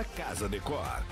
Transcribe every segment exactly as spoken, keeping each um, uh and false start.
Casa Decor.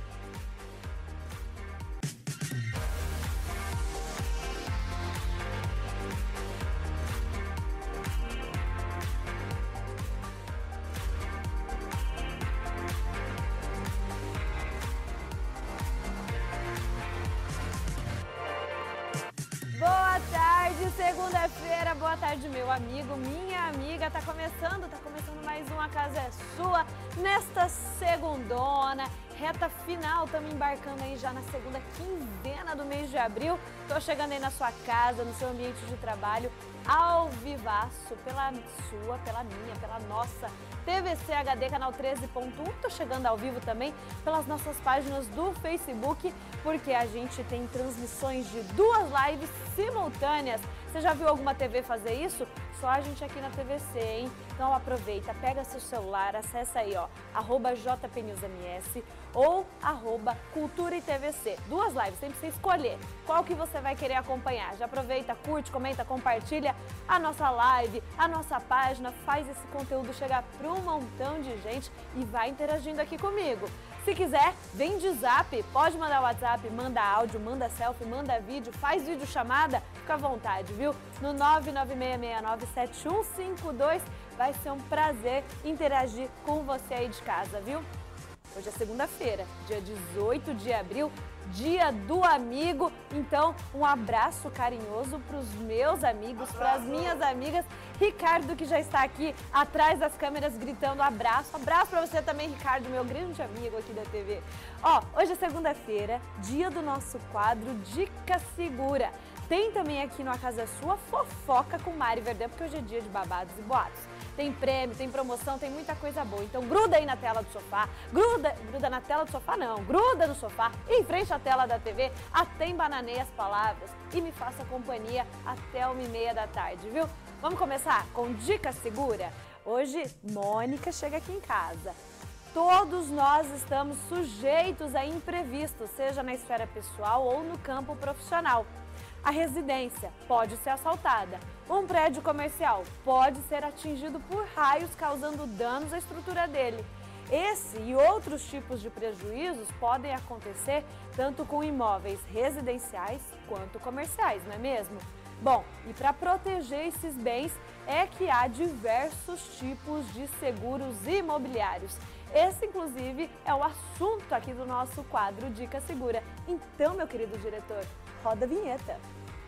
Boa tarde, segunda-feira, boa tarde, meu amigo, minha amiga. Tá começando, tá começando mais uma Casa é Sua nesta segundona, reta final. Estamos embarcando aí já na segunda quinzena do mês de abril. Tô chegando aí na sua casa, no seu ambiente de trabalho, ao vivaço, pela sua, pela minha, pela nossa T V C H D, canal treze ponto um. Tô chegando ao vivo também pelas nossas páginas do Facebook, porque a gente tem transmissões de duas lives simultâneas. Você já viu alguma T V fazer isso? Só a gente aqui na T V C, hein? Então aproveita, pega seu celular, acessa aí, ó, arroba J P News M S ou arroba Cultura e T V C. Duas lives, tem que você escolher qual que você vai querer acompanhar. Já aproveita, curte, comenta, compartilha a nossa live, a nossa página, faz esse conteúdo chegar para um montão de gente e vai interagindo aqui comigo. Se quiser, vem de zap, pode mandar WhatsApp, manda áudio, manda selfie, manda vídeo, faz videochamada, fica à vontade, viu? No nove nove seis seis nove sete um cinco dois, vai ser um prazer interagir com você aí de casa, viu? Hoje é segunda-feira, dia dezoito de abril, dia do amigo. Então, um abraço carinhoso para os meus amigos, para as minhas amigas. Ricardo, que já está aqui atrás das câmeras gritando abraço. Abraço para você também, Ricardo, meu grande amigo aqui da T V. Ó, hoje é segunda-feira, dia do nosso quadro Dica Segura. Tem também aqui no A Casa é Sua fofoca com Mari Verdão, porque hoje é dia de babados e boatos. Tem prêmio, tem promoção, tem muita coisa boa. Então gruda aí na tela do sofá, gruda, gruda na tela do sofá não, gruda no sofá, em frente à tela da T V, até embananeia as palavras e me faça companhia até uma e meia da tarde, viu? Vamos começar com Dica Segura? Hoje, Mônica chega aqui em casa. Todos nós estamos sujeitos a imprevistos, seja na esfera pessoal ou no campo profissional. A residência pode ser assaltada. Um prédio comercial pode ser atingido por raios, causando danos à estrutura dele. Esse e outros tipos de prejuízos podem acontecer tanto com imóveis residenciais quanto comerciais, não é mesmo? Bom, e para proteger esses bens é que há diversos tipos de seguros imobiliários. Esse, inclusive, é o assunto aqui do nosso quadro Dica Segura. Então, meu querido diretor, roda a vinheta.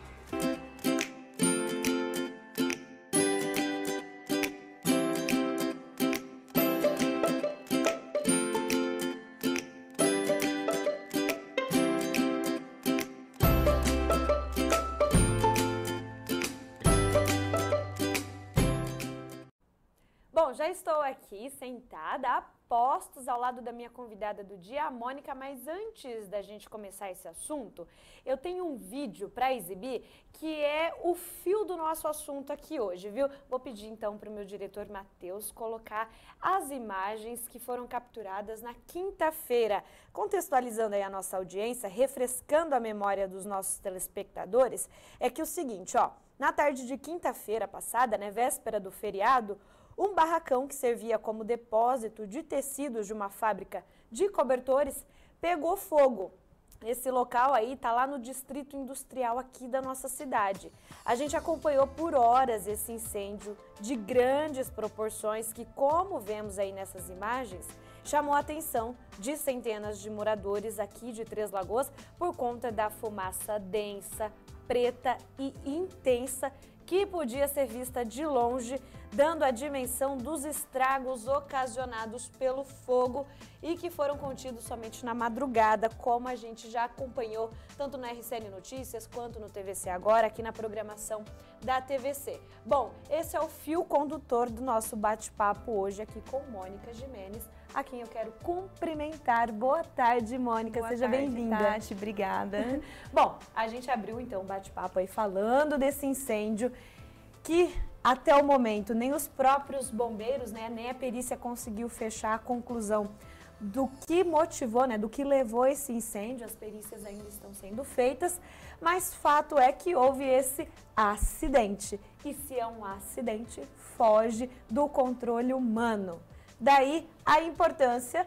Bom, já estou aqui sentada, a postos ao lado da minha convidada do dia, a Mônica, mas antes da gente começar esse assunto, eu tenho um vídeo para exibir que é o fio do nosso assunto aqui hoje, viu? Vou pedir então para o meu diretor Matheus colocar as imagens que foram capturadas na quinta-feira, contextualizando aí a nossa audiência, refrescando a memória dos nossos telespectadores, é que o seguinte, ó, na tarde de quinta-feira passada, né, véspera do feriado, um barracão que servia como depósito de tecidos de uma fábrica de cobertores pegou fogo. Esse local aí está lá no distrito industrial aqui da nossa cidade. A gente acompanhou por horas esse incêndio de grandes proporções que, como vemos aí nessas imagens, chamou a atenção de centenas de moradores aqui de Três Lagoas por conta da fumaça densa, preta e intensa que podia ser vista de longe, dando a dimensão dos estragos ocasionados pelo fogo e que foram contidos somente na madrugada, como a gente já acompanhou tanto na R C N Notícias quanto no T V C Agora, aqui na programação da T V C. Bom, esse é o fio condutor do nosso bate-papo hoje aqui com Mônica Gimenez, a quem eu quero cumprimentar. Boa tarde, Mônica, Boa seja bem-vinda. Tati, obrigada. Bom, a gente abriu então o bate-papo aí falando desse incêndio que até o momento nem os próprios bombeiros, né, nem a perícia conseguiu fechar a conclusão do que motivou, né, do que levou esse incêndio. As perícias ainda estão sendo feitas, mas fato é que houve esse acidente. E se é um acidente, foge do controle humano. Daí a importância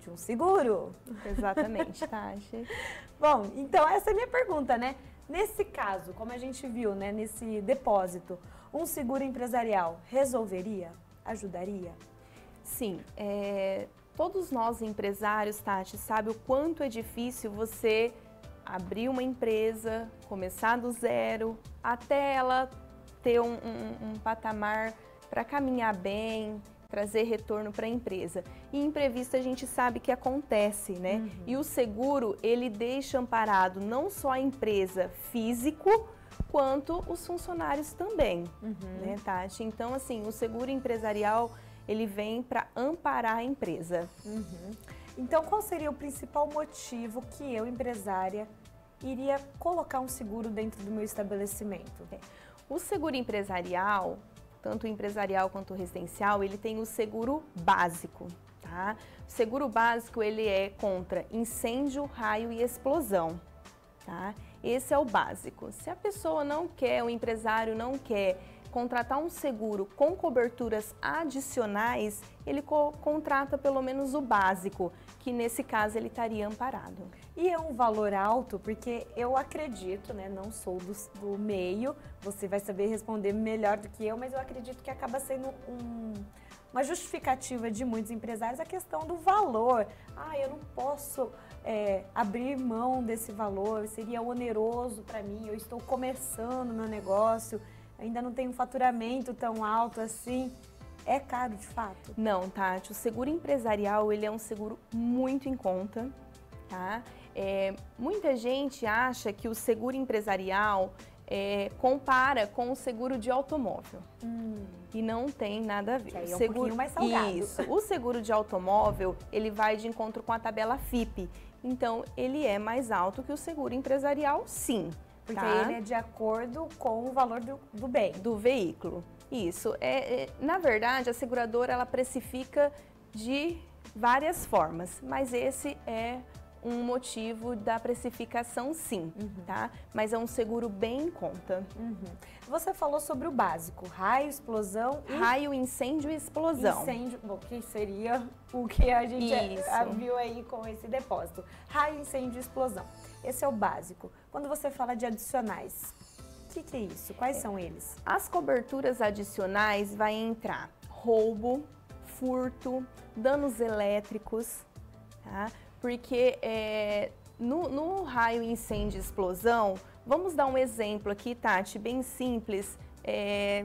de um seguro. Exatamente, Tati. Bom, então essa é a minha pergunta, né? Nesse caso, como a gente viu, né, nesse depósito, um seguro empresarial resolveria? Ajudaria? Sim, é, todos nós empresários, Tati, sabe o quanto é difícil você abrir uma empresa, começar do zero, até ela ter um, um, um patamar para caminhar bem, trazer retorno para a empresa. E imprevisto a gente sabe que acontece, né? Uhum. E o seguro, ele deixa amparado não só a empresa físico, quanto os funcionários também, uhum. né, Tati? Então, assim, o seguro empresarial, ele vem para amparar a empresa. Uhum. Então, qual seria o principal motivo que eu, empresária, iria colocar um seguro dentro do meu estabelecimento? É. O seguro empresarial, tanto o empresarial quanto o residencial, ele tem o seguro básico, tá? O seguro básico, ele é contra incêndio, raio e explosão, tá? Esse é o básico. Se a pessoa não quer, o empresário não quer contratar um seguro com coberturas adicionais, ele co contrata pelo menos o básico, que nesse caso ele estaria amparado. E é um valor alto, porque eu acredito, né, não sou do, do meio, você vai saber responder melhor do que eu, mas eu acredito que acaba sendo um, uma justificativa de muitos empresários a questão do valor. Ah, eu não posso é, abrir mão desse valor, seria oneroso para mim, eu estou começando meu negócio, ainda não tenho um faturamento tão alto assim. É caro de fato? Não, Tati, o seguro empresarial, ele é um seguro muito em conta, tá? É, muita gente acha que o seguro empresarial é, compara com o seguro de automóvel. Hum. E não tem nada a ver. Que aí é um seguro, pouquinho mais salgado. Isso. O seguro de automóvel, ele vai de encontro com a tabela F I P. Então, ele é mais alto que o seguro empresarial, sim. Porque tá? ele é de acordo com o valor do, do bem. Do veículo. Isso. É, é, na verdade, a seguradora, ela precifica de várias formas, mas esse é um motivo da precificação, sim, uhum. tá? Mas é um seguro bem em conta. Uhum. Você falou sobre o básico, raio, explosão e... Raio, incêndio e explosão. Incêndio, bom, que seria o que a gente Isso. viu aí com esse depósito. Raio, incêndio e explosão. Esse é o básico. Quando você fala de adicionais, o que, que é isso? Quais é. são eles? As coberturas adicionais vai entrar roubo, furto, danos elétricos, tá? Porque é, no, no raio, incêndio e explosão, vamos dar um exemplo aqui, Tati, bem simples. É,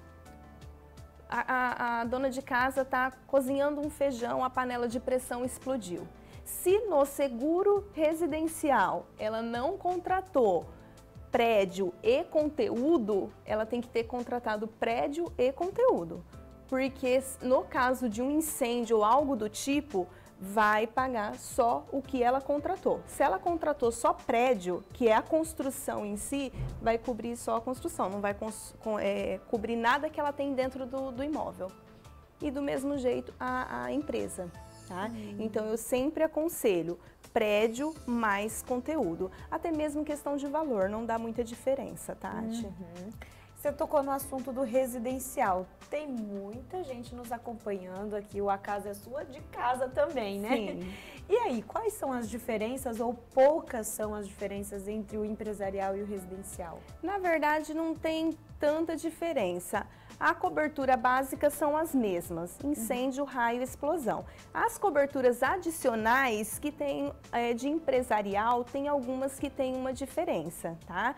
a, a, a dona de casa está cozinhando um feijão, a panela de pressão explodiu. Se no seguro residencial ela não contratou prédio e conteúdo, ela tem que ter contratado prédio e conteúdo. Porque no caso de um incêndio ou algo do tipo, vai pagar só o que ela contratou. Se ela contratou só prédio, que é a construção em si, vai cobrir só a construção, não vai com, é, cobrir nada que ela tem dentro do, do imóvel. E do mesmo jeito a, a empresa, tá? Hum. Então eu sempre aconselho prédio mais conteúdo. Até mesmo questão de valor, não dá muita diferença, Tati. Uhum. Você tocou no assunto do residencial. Tem muita gente nos acompanhando aqui, o A Casa é Sua, de casa também, né? Sim. E aí, quais são as diferenças, ou poucas são as diferenças entre o empresarial e o residencial? Na verdade, não tem tanta diferença. A cobertura básica são as mesmas, incêndio, uhum. raio e explosão. As coberturas adicionais que tem é, de empresarial, tem algumas que têm uma diferença, tá?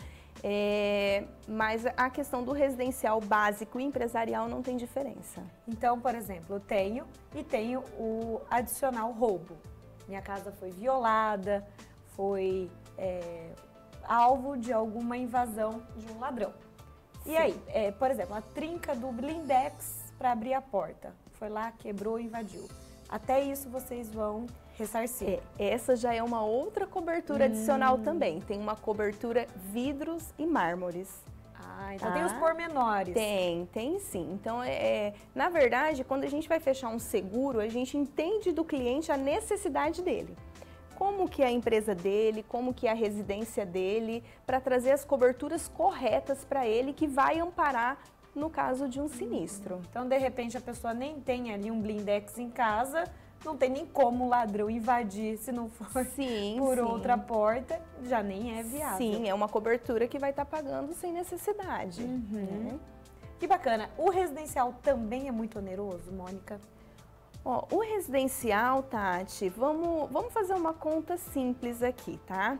É, mas a questão do residencial básico e empresarial não tem diferença. Então, por exemplo, eu tenho e tenho o adicional roubo. Minha casa foi violada, foi é, alvo de alguma invasão de um ladrão. Sim. E aí, é, por exemplo, a trinca do blindex para abrir a porta. Foi lá, quebrou e invadiu. Até isso vocês vão ressarcir. É, essa já é uma outra cobertura hum. adicional também. Tem uma cobertura vidros e mármores. Ah, então tá? Tem os pormenores. Tem, tem sim. Então, é, na verdade, quando a gente vai fechar um seguro, a gente entende do cliente a necessidade dele. Como que é a empresa dele, como que é a residência dele, para trazer as coberturas corretas para ele, que vai amparar no caso de um sinistro. Então, de repente, a pessoa nem tem ali um blindex em casa, não tem nem como o ladrão invadir se não for sim, por sim. outra porta, já nem é viável. Sim, é uma cobertura que vai estar pagando sem necessidade. Uhum. Né? Que bacana. O residencial também é muito oneroso, Mônica? Ó, o residencial, Tati, vamos, vamos fazer uma conta simples aqui, tá?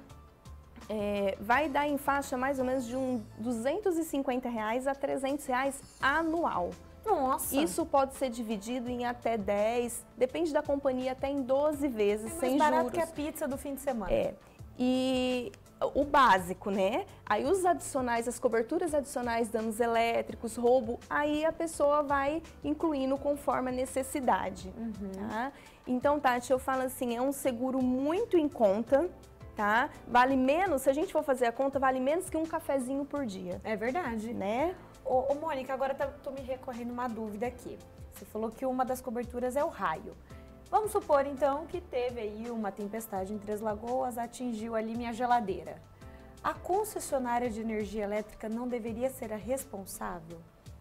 É, vai dar em faixa mais ou menos de um duzentos e cinquenta reais a trezentos reais anual. Nossa! Isso pode ser dividido em até dez, depende da companhia, até em doze vezes, é mais sem barato juros. que a pizza do fim de semana. É. E o básico, né? Aí os adicionais, as coberturas adicionais, danos elétricos, roubo, aí a pessoa vai incluindo conforme a necessidade, Uhum. tá? Então, Tati, eu falo assim, é um seguro muito em conta, tá? Vale menos, se a gente for fazer a conta, vale menos que um cafezinho por dia, É verdade. né? Ô, ô Mônica, agora tá, tô me recorrendo uma dúvida aqui. Você falou que uma das coberturas é o raio. Vamos supor, então, que teve aí uma tempestade em Três Lagoas, atingiu ali minha geladeira. A concessionária de energia elétrica não deveria ser a responsável?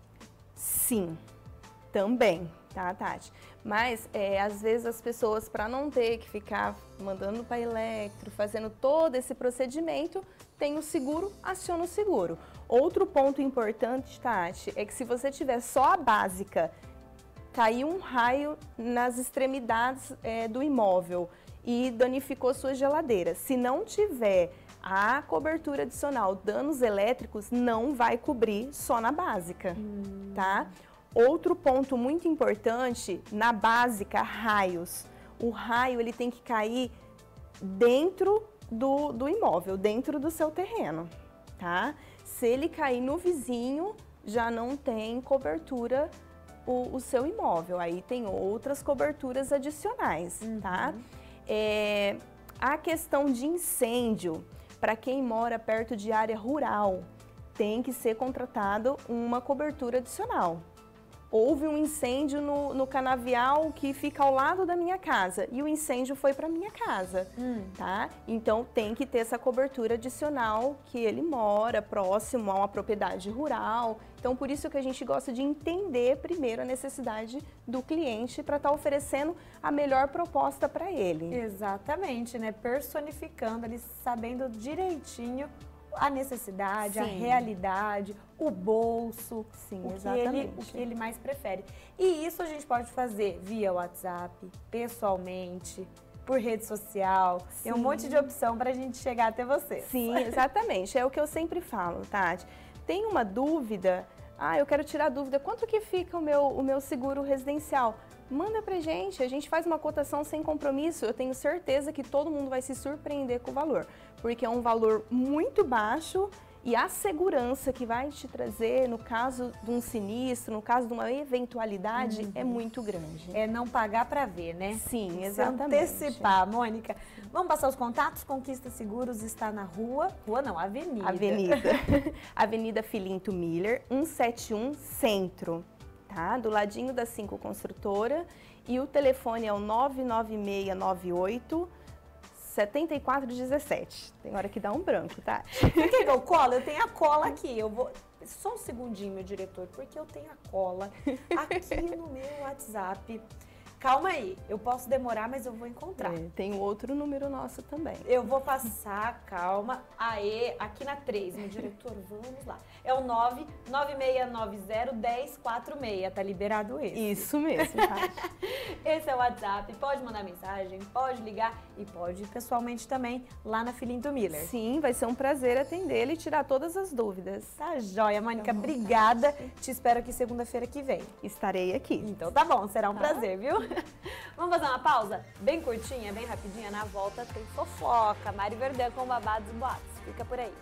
Sim, também, tá, Tati? Mas, é, às vezes, as pessoas, para não ter que ficar mandando para Eletro, fazendo todo esse procedimento, tem o seguro, aciona o seguro. Outro ponto importante, Tati, é que se você tiver só a básica, caiu um raio nas extremidades é, do imóvel e danificou sua geladeira. Se não tiver a cobertura adicional, danos elétricos, não vai cobrir só na básica, hum. tá? Outro ponto muito importante, na básica, raios. O raio ele tem que cair dentro do, do imóvel, dentro do seu terreno, tá? Se ele cair no vizinho, já não tem cobertura o, o seu imóvel. Aí tem outras coberturas adicionais, uhum. tá? É, a questão de incêndio, para quem mora perto de área rural, tem que ser contratado uma cobertura adicional. Houve um incêndio no, no canavial que fica ao lado da minha casa e o incêndio foi para minha casa, hum. tá? Então tem que ter essa cobertura adicional que ele mora próximo a uma propriedade rural. Então por isso que a gente gosta de entender primeiro a necessidade do cliente para estar tá oferecendo a melhor proposta para ele. Exatamente, né? Personificando, ele sabendo direitinho a necessidade, Sim. a realidade, o bolso, Sim, o, exatamente. Que ele, o que ele mais prefere. E isso a gente pode fazer via WhatsApp, pessoalmente, por rede social. Sim. Tem um monte de opção para a gente chegar até você. Sim, exatamente. É o que eu sempre falo, Tati. Tem uma dúvida, ah, eu quero tirar dúvida, quanto que fica o meu, o meu seguro residencial? Manda pra gente, a gente faz uma cotação sem compromisso, eu tenho certeza que todo mundo vai se surpreender com o valor, porque é um valor muito baixo e a segurança que vai te trazer no caso de um sinistro, no caso de uma eventualidade, uhum. é muito grande. É não pagar pra ver, né? Sim, exatamente. Se antecipar, Mônica. Vamos passar os contatos? Conquista Seguros está na rua, rua não, avenida. Avenida, Avenida Filinto Miller, cento e setenta e um Centro. Tá? Do ladinho da cinco Construtora e o telefone é o nove nove seis nove oito sete quatro um sete. Tem hora que dá um branco, tá? Por que que eu colo? Eu tenho a cola aqui. Eu vou só um segundinho, meu diretor, porque eu tenho a cola aqui no meu WhatsApp. Calma aí, eu posso demorar, mas eu vou encontrar. É, tem outro número nosso também. Eu vou passar, calma. Aê, aqui na três, meu diretor, vamos lá. É o nove nove seis nove zero um zero quatro seis, tá liberado esse? Isso mesmo, tá? Esse é o WhatsApp, pode mandar mensagem, pode ligar e pode ir pessoalmente também lá na Filinto Miller. Sim, vai ser um prazer atendê-lo e tirar todas as dúvidas. Tá joia, Mônica, obrigada. Te espero aqui segunda-feira que vem. Estarei aqui. Então tá bom, será um tá. prazer, viu? Vamos fazer uma pausa? Bem curtinha, bem rapidinha. Na volta tem fofoca. Mari Verdão com babados e boatos. Fica por aí.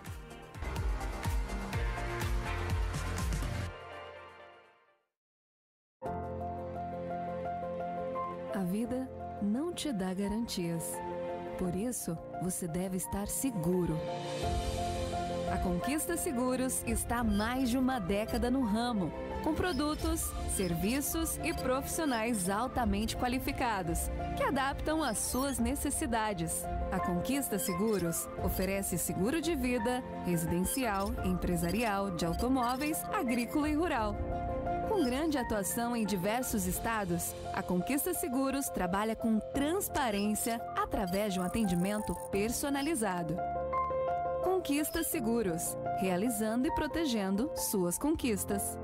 A vida não te dá garantias. Por isso, você deve estar seguro. A Conquista Seguros está há mais de uma década no ramo, com produtos, serviços e profissionais altamente qualificados, que adaptam às suas necessidades. A Conquista Seguros oferece seguro de vida, residencial, empresarial, de automóveis, agrícola e rural. Com grande atuação em diversos estados, a Conquista Seguros trabalha com transparência através de um atendimento personalizado. Conquista Seguros, realizando e protegendo suas conquistas.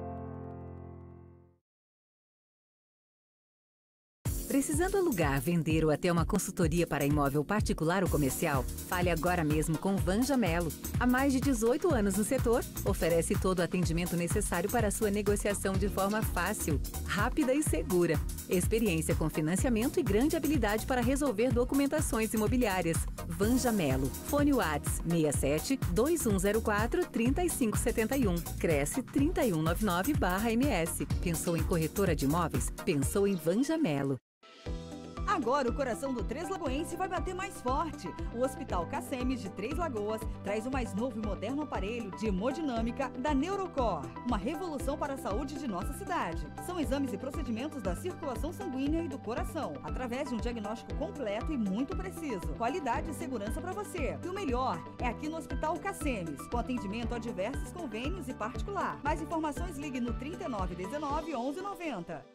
Precisando alugar, vender ou até uma consultoria para imóvel particular ou comercial? Fale agora mesmo com Vanja Melo. Há mais de dezoito anos no setor, oferece todo o atendimento necessário para a sua negociação de forma fácil, rápida e segura. Experiência com financiamento e grande habilidade para resolver documentações imobiliárias. Vanja Melo. Fone Whats seis sete, dois um zero quatro, três cinco sete um. Cresce trinta e um noventa e nove barra M S. Pensou em corretora de imóveis? Pensou em Vanja Melo. Agora o coração do Três Lagoense vai bater mais forte. O Hospital Cacemes de Três Lagoas traz o mais novo e moderno aparelho de hemodinâmica da Neurocor. Uma revolução para a saúde de nossa cidade. São exames e procedimentos da circulação sanguínea e do coração, através de um diagnóstico completo e muito preciso. Qualidade e segurança para você. E o melhor é aqui no Hospital Cacemes, com atendimento a diversos convênios e particular. Mais informações, ligue no trinta e nove dezenove, onze noventa.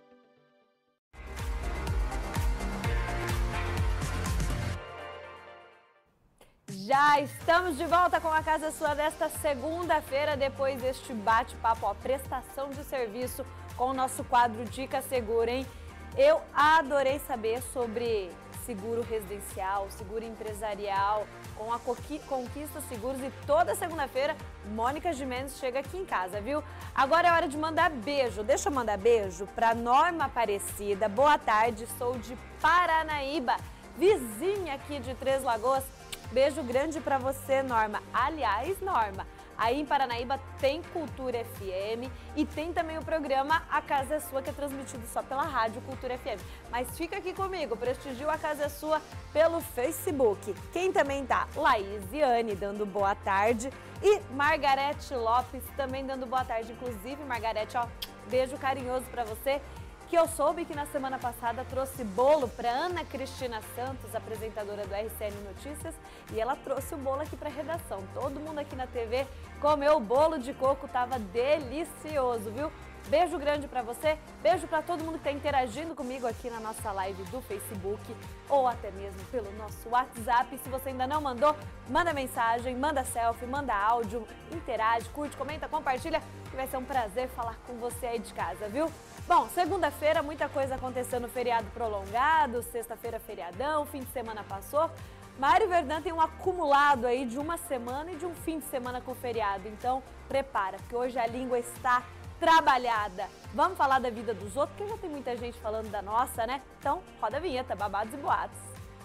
Já estamos de volta com a Casa Sua desta segunda-feira, depois deste bate-papo, ó, prestação de serviço com o nosso quadro Dica Segura, hein? Eu adorei saber sobre seguro residencial, seguro empresarial, com a Conquista Seguros, e toda segunda-feira, Mônica Gimenez chega aqui em casa, viu? Agora é hora de mandar beijo. Deixa eu mandar beijo para Norma Aparecida. Boa tarde, sou de Paranaíba, vizinha aqui de Três Lagoas. Beijo grande pra você, Norma. Aliás, Norma, aí em Paranaíba tem Cultura F M e tem também o programa A Casa é Sua, que é transmitido só pela rádio Cultura F M. Mas fica aqui comigo, prestigiu A Casa é Sua pelo Facebook. Quem também tá? Laís e Anne dando boa tarde e Margarete Lopes também dando boa tarde. Inclusive, Margarete, ó, beijo carinhoso pra você. Que eu soube que na semana passada trouxe bolo para Ana Cristina Santos, apresentadora do R C N Notícias, e ela trouxe o bolo aqui para a redação. Todo mundo aqui na T V comeu o bolo de coco, tava delicioso, viu? Beijo grande para você, beijo para todo mundo que está interagindo comigo aqui na nossa live do Facebook ou até mesmo pelo nosso WhatsApp. E se você ainda não mandou, manda mensagem, manda selfie, manda áudio, interage, curte, comenta, compartilha, que vai ser um prazer falar com você aí de casa, viu? Bom, segunda-feira muita coisa aconteceu no feriado prolongado, sexta-feira feriadão, fim de semana passou. Mário Verdão tem um acumulado aí de uma semana e de um fim de semana com feriado, então prepara, porque hoje a língua está trabalhada. Vamos falar da vida dos outros, porque já tem muita gente falando da nossa, né? Então, roda a vinheta, babados e boatos.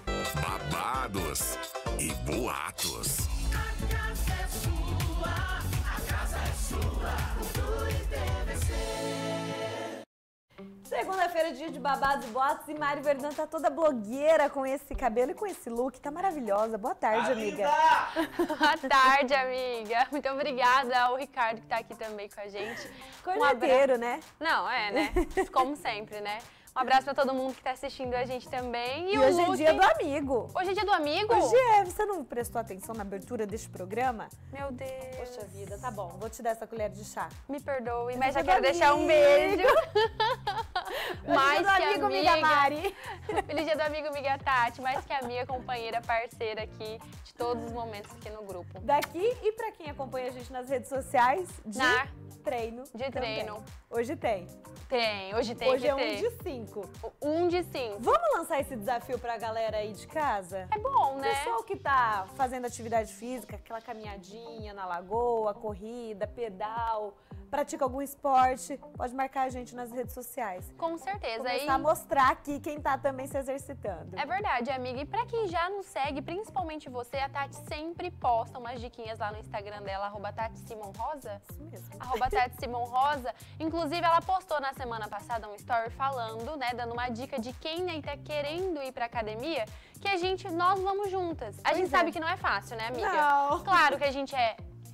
Babados e boatos. A casa é sua, a casa é sua, Cultura e T V C. Segunda-feira, dia de babados e boatos, e Mari Verdão tá toda blogueira com esse cabelo e com esse look, tá maravilhosa. Boa tarde, amiga. Boa tarde, amiga. Muito obrigada ao Ricardo que tá aqui também com a gente. Corneteiro, um né? Não, é, né? Como sempre, né? Um abraço pra todo mundo que tá assistindo a gente também. E, e o hoje look... é dia do amigo. Hoje é dia do amigo? Hoje é. Você não prestou atenção na abertura deste programa? Meu Deus. Poxa vida, tá bom. Vou te dar essa colher de chá. Me perdoe, Hoje mas é já quero amigo. deixar um beijo. Mais Feliz dia do que amigo, amiga, amiga Mari. Feliz dia do amigo, amiga Tati. Mais que amiga, companheira, parceira aqui de todos os momentos aqui no grupo. Daqui e pra quem acompanha a gente nas redes sociais, de Na... treino. De treino. Também. Hoje tem. Tem, hoje tem Hoje que é ter. um de cinco. Um de cinco. Vamos lançar esse desafio pra galera aí de casa? É bom, né? Pessoal que tá fazendo atividade física, aquela caminhadinha na lagoa, corrida, pedal, pratica algum esporte, pode marcar a gente nas redes sociais. Com certeza. Começar e... a mostrar aqui quem tá também se exercitando. É verdade, amiga. E pra quem já nos segue, principalmente você, a Tati sempre posta umas diquinhas lá no Instagram dela, arroba Tati Simon Rosa. Isso mesmo. Arroba Tati Simon Rosa. Inclusive, ela postou na semana passada um story falando, né, dando uma dica de quem aí tá querendo ir pra academia, que a gente, nós vamos juntas. A Pois gente é. sabe que não é fácil, né, amiga? Não. Claro que a gente é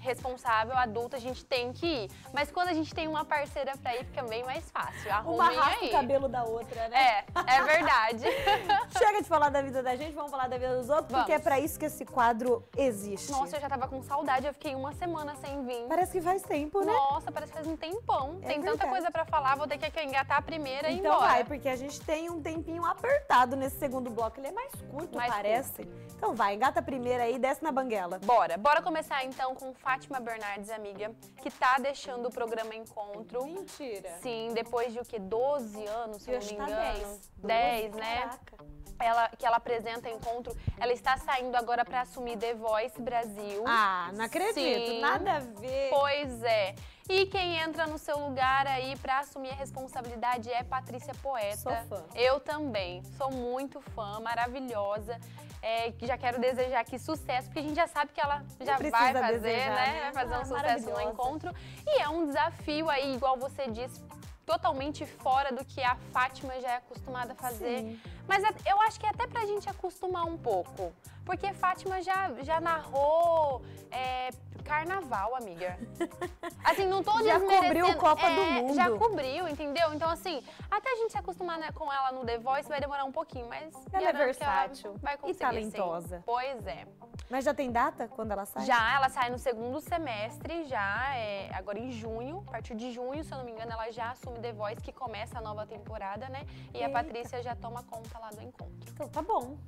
responsável, adulta, a gente tem que ir. Mas quando a gente tem uma parceira pra ir, fica bem mais fácil. Uma Arrumem raspa aí. o cabelo da outra, né? É, é verdade. Chega de falar da vida da gente, vamos falar da vida dos outros, porque é Vamos. pra isso que esse quadro existe. Nossa, eu já tava com saudade, eu fiquei uma semana sem vir. Parece que faz tempo, né? Nossa, parece que faz um tempão. É tem tanta verdade. coisa pra falar, vou ter que engatar a primeira e ir Então embora. vai, porque a gente tem um tempinho apertado nesse segundo bloco. Ele é mais curto, Mais parece. Então vai, engata a primeira aí, desce na banguela. Bora, bora começar então com Fátima Bernardes, amiga, que tá deixando o programa Encontro. Mentira. Sim, depois de o quê? doze anos, se eu Eu não me acho que tá engano. dez. dez, né? Caraca. Ela, que ela apresenta Encontro. Ela está saindo agora pra assumir The Voice Brasil. Ah, não acredito. Sim. Nada a ver. Pois é. E quem entra no seu lugar aí pra assumir a responsabilidade é Patrícia Poeta. Sou fã. Eu também. Sou muito fã, maravilhosa. É, que já quero desejar aqui sucesso, porque a gente já sabe que ela já precisa vai fazer, desejar, né? né? Vai fazer Ah, um sucesso no maravilhosa. Encontro. E é um desafio aí, igual você disse, totalmente fora do que a Fátima já é acostumada a fazer. Sim. Mas é- eu acho que é até pra gente acostumar um pouco. Porque Fátima já, já narrou é, carnaval, amiga. Assim, não tô Já desmerecendo. cobriu Copa é, do Mundo. Já cobriu, entendeu? Então, assim, até a gente se acostumar né, com ela no The Voice vai demorar um pouquinho, mas... Ela é garanto que ela versátil vai e conseguir, talentosa. sim. Pois é. Mas já tem data quando ela sai? Já, ela sai no segundo semestre, já, é, agora em junho, a partir de junho, se eu não me engano, ela já assume The Voice, que começa a nova temporada, né? E a Eita. Patrícia já toma conta lá do Encontro. Então tá bom.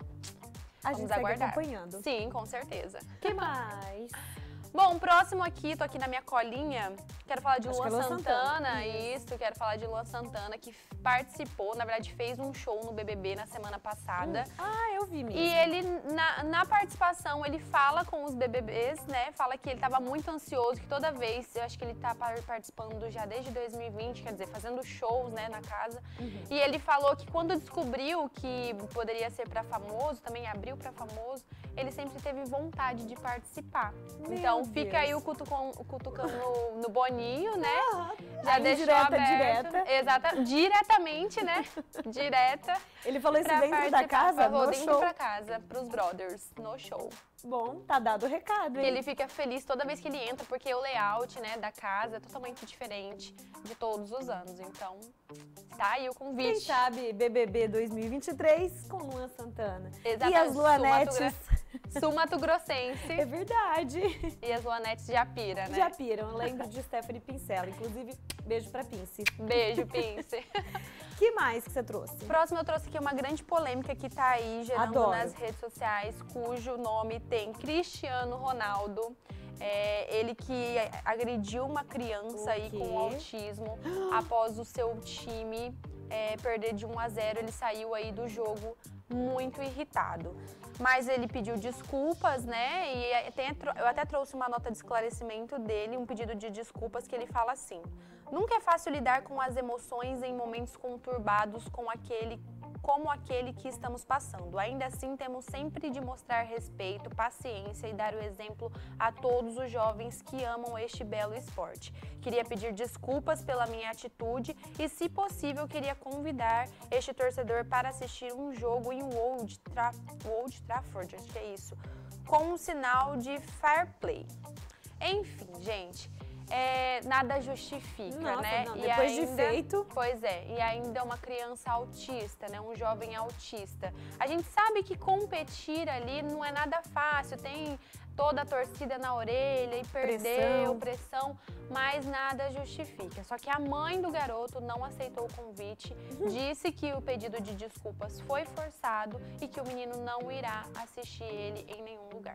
A gente Vamos segue aguardar. acompanhando. Sim, com certeza. Que mais? Bom, próximo aqui, tô aqui na minha colinha, quero falar de Acho Luan que é Luan Santana, Santana, isso, quero falar de Luan Santana, que participou, na verdade fez um show no B B B na semana passada. Ah, eu vi mesmo. E ele, na, na participação, ele fala com os B B Bs, né? Fala que ele tava muito ansioso, que toda vez, eu acho que ele tá par- participando já desde dois mil e vinte, quer dizer, fazendo shows, né, na casa. Uhum. E ele falou que quando descobriu que poderia ser pra famoso, também abriu pra famoso, ele sempre teve vontade de participar. Meu então fica aí o Deus. cutucão, o cutucão no, no Boninho, né? Já A deixou indireta aberto. direta. Exata, diretamente, né? Direta. Ele falou isso pra dentro da participar. casa, Falou no dentro show. pra casa, pros brothers, no show. Bom, tá dado o recado, E hein? ele fica feliz toda vez que ele entra, porque o layout, né, da casa é totalmente diferente de todos os anos. Então, tá aí o Quem convite. sabe B B B dois mil e vinte e três com Luan Santana. Exatamente. E as Luanetes... Sul Mato Grossense. É verdade. E as Luanetes já pira, né? Já piram, eu lembro de Stephanie Pincel. Inclusive, beijo pra Pince. Beijo, Pince. Que mais que você trouxe? Próximo eu trouxe aqui uma grande polêmica que tá aí gerando Adoro. nas redes sociais, cujo nome tem Cristiano Ronaldo. É, ele que agrediu uma criança aí O quê? com autismo após o seu time é, perder de um a zero. Ele saiu aí do jogo muito irritado. Mas ele pediu desculpas, né? E tem, eu até trouxe uma nota de esclarecimento dele, um pedido de desculpas que ele fala assim: nunca é fácil lidar com as emoções em momentos conturbados com aquele, como aquele que estamos passando. Ainda assim, temos sempre de mostrar respeito, paciência e dar o exemplo a todos os jovens que amam este belo esporte. Queria pedir desculpas pela minha atitude e, se possível, queria convidar este torcedor para assistir um jogo em Old, Tra Old Trafford, acho que é isso, com um sinal de fair play. Enfim, gente, é, nada justifica, Nossa, né? não, E depois de ainda- feito. Pois é, e ainda uma criança autista, né? Um jovem autista. A gente sabe que competir ali não é nada fácil, tem toda a torcida na orelha e perdeu, Pressão. pressão, mas nada justifica. Só que a mãe do garoto não aceitou o convite, disse que o pedido de desculpas foi forçado e que o menino não irá assistir ele em nenhum lugar.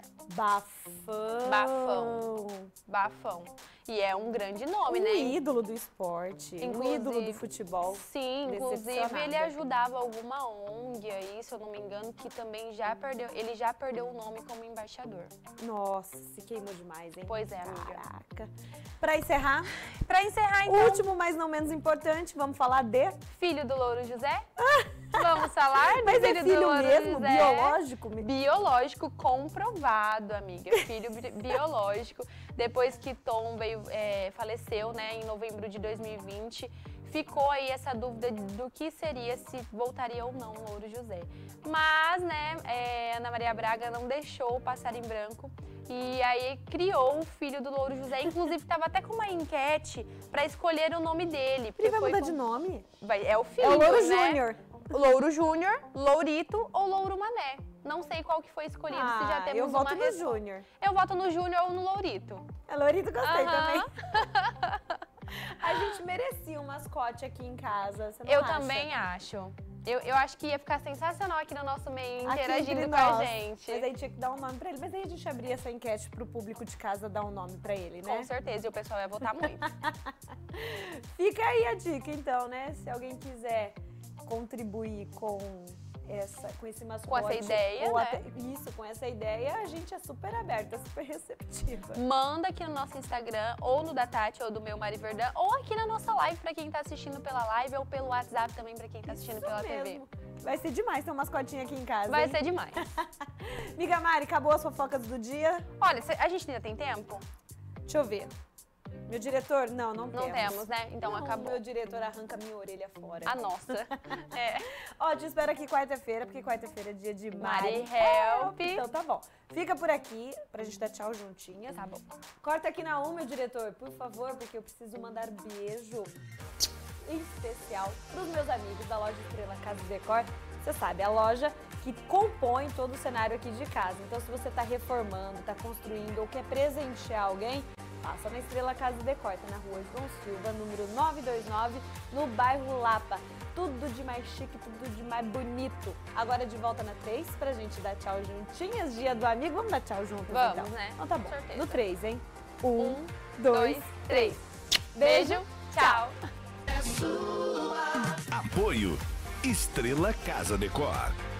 Bafão. Bafão. Bafão. E é um grande nome, Um né? ídolo do esporte, um Inclusive- ídolo do futebol. Sim, inclusive Decepcionada. ele ajudava alguma O N G aí, se eu não me engano, que também já perdeu, ele já perdeu o nome como embaixador. Nossa, se queimou demais, hein? Pois é, amiga. Caraca. Pra encerrar, Pra encerrar, então, último, mas não menos importante, vamos falar de... filho do Louro José? Vamos falar do Mas é filho, do filho Louro mesmo, José? biológico? Me- Biológico comprovado, amiga. Filho bi- biológico. Depois que Tom veio, é, faleceu, né, em novembro de dois mil e vinte, ficou aí essa dúvida do que seria, se voltaria ou não o Louro José. Mas, né, é, Ana Maria Braga não deixou passar em branco E aí criou o filho do Louro José. Inclusive, tava até com uma enquete pra escolher o nome dele. Ele vai foi mudar com- de nome? Vai, é o filho, É o Louro né? Júnior. Louro Júnior, Lourito ou Louro Mané. Não sei qual que foi escolhido, se já Ah, temos eu voto uma no resposta. Júnior. Eu voto no Júnior ou no Lourito. É Lourito, gostei Aham. também. A gente merecia um mascote aqui em casa, você não Eu acha? também acho. Eu, eu acho que ia ficar sensacional aqui no nosso meio, Aqui interagindo entre com a nós. gente. Mas aí tinha que dar um nome pra ele. Mas aí a gente abria essa enquete pro público de casa dar um nome pra ele, né? Com certeza, e o pessoal ia votar muito. Fica aí a dica, então, né? Se alguém quiser contribuir com, essa, com esse mascote. Com essa ideia, ou né? até- isso, com essa ideia, a gente é super aberta, super receptiva. Manda aqui no nosso Instagram, ou no da Tati, ou do meu Mari Verdão, ou aqui na nossa live pra quem tá assistindo pela live, ou pelo WhatsApp também pra quem tá assistindo Isso pela T V. mesmo. Vai ser demais ter um mascotinho aqui em casa. Vai hein? ser demais. Amiga Mari, acabou as fofocas do dia? Olha, cê- a gente ainda tem tempo? Deixa eu ver. Meu diretor? Não, não, Não temos. temos, né? Então Não, acabou. Meu diretor arranca minha orelha fora. A nossa. É. Ó, te espero aqui quarta-feira, porque quarta-feira é dia de Mari Mari Help. Então tá bom. Fica por aqui pra gente dar tchau juntinhas. Tá bom. Corta aqui na um, meu diretor, por favor, porque eu preciso mandar beijo em especial pros meus amigos da loja Estrela Casa e Decor. Você sabe, a loja que compõe todo o cenário aqui de casa. Então, se você tá reformando, tá construindo ou quer presentear alguém, passa na Estrela Casa e Decor, tá na rua João Silva, número novecentos e vinte e nove, no bairro Lapa. Tudo de mais chique, tudo de mais bonito. Agora de volta na três, pra gente dar tchau juntinhas. Dia do amigo, vamos dar tchau juntos, Vamos, então. né? Então tá bom. Com certeza. No três, hein? Um, Um, dois, dois, três. Beijo, tchau. Apoio Estrela Casa Decor.